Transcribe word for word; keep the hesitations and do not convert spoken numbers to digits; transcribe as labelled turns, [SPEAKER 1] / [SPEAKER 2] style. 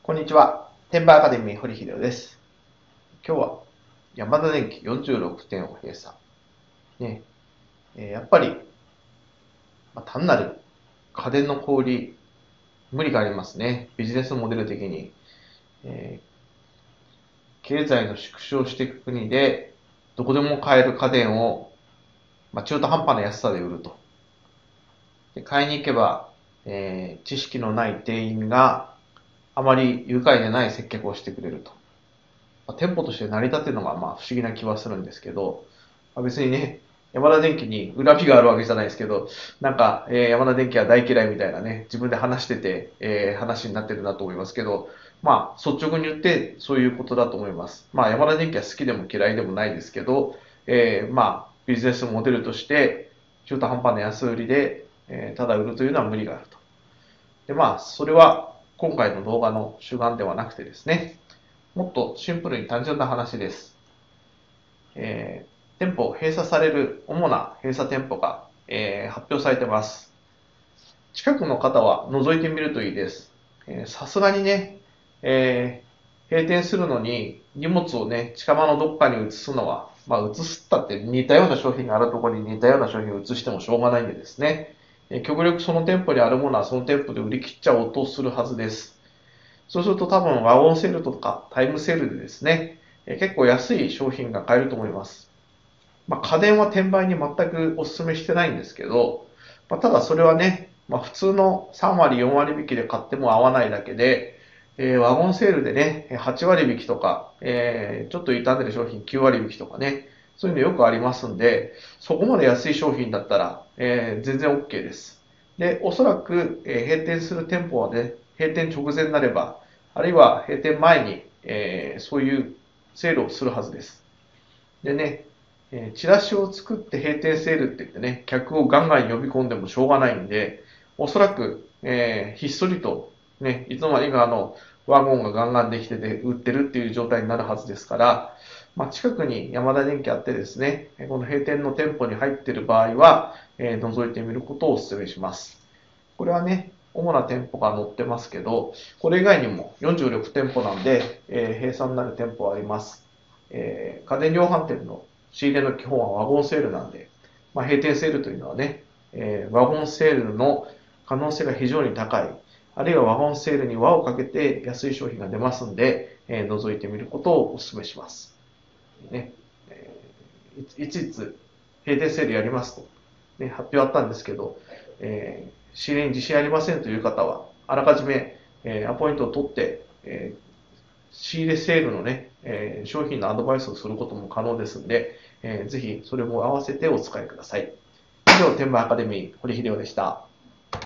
[SPEAKER 1] こんにちは。天売アカデミー堀秀夫です。今日はヤマダ電機よんじゅうろくてんを閉鎖。ね、えーやっぱり、まあ、単なる家電の小売り、無理がありますね。ビジネスモデル的に。えー経済の縮小していく国で、どこでも買える家電を、まあ、中途半端な安さで売ると。で買いに行けば、えー知識のない店員があまり愉快でない接客をしてくれると。まあ店舗として成り立ってるのがまあ不思議な気はするんですけど、まあ、別にね、山田電機に恨みがあるわけじゃないですけど、なんか、えー山田電機は大嫌いみたいなね、自分で話してて、えー話になってるなと思いますけど、まあ、率直に言ってそういうことだと思います。まあ、山田電機は好きでも嫌いでもないですけど、えーまあ、ビジネスモデルとして、中途半端な安売りで、えーただ売るというのは無理があると。で、まあ、それは今回の動画の主眼ではなくてですね、もっとシンプルに単純な話です。えー店舗閉鎖される主な閉鎖店舗が、えー発表されています。近くの方は覗いてみるといいです。さすがにね、えー閉店するのに荷物をね、近場のどっかに移すのは、まあ移すったって似たような商品があるところに似たような商品を移してもしょうがないんでですね、えー極力その店舗にあるものはその店舗で売り切っちゃおうとするはずです。そうすると多分ワゴンセールとかタイムセールでですね、えー結構安い商品が買えると思います。まあ、家電は転売に全くお勧めしてないんですけど、まあ、ただそれはね、まあ、普通のさん割、よん割引きで買っても合わないだけで、えーワゴンセールでね、はち割引きとか、えーちょっと傷んでる商品きゅう割引きとかね、そういうのよくありますんで、そこまで安い商品だったら、えー全然 OK です。で、おそらく、えー閉店する店舗はね、閉店直前になれば、あるいは閉店前に、えーそういうセールをするはずです。でね、えーチラシを作って閉店セールって言ってね、客をガンガン呼び込んでもしょうがないんで、おそらく、えーひっそりと、ね、いつの間にかあの、ワゴンがガンガンできてて売ってるっていう状態になるはずですから、まあ、近くに山田電機あってですね、この閉店の店舗に入っている場合は、えー覗いてみることをお勧めします。これはね、主な店舗が載ってますけど、これ以外にもよんじゅうろく店舗なんで、えー閉鎖になる店舗はあります。えー家電量販店の仕入れの基本はワゴンセールなんで、まあ、閉店セールというのはね、えーワゴンセールの可能性が非常に高い。あるいはワゴンセールに輪をかけて安い商品が出ますんで、えー覗いてみることをお勧めします。ね、えーいついつ閉店セールやりますと、ね、発表あったんですけど、えー仕入れに自信ありませんという方は、あらかじめ、えーアポイントを取って、えー仕入れセールのね、えー商品のアドバイスをすることも可能ですので、えーぜひそれも合わせてお使いください。以上、天満アカデミー、堀秀夫でした。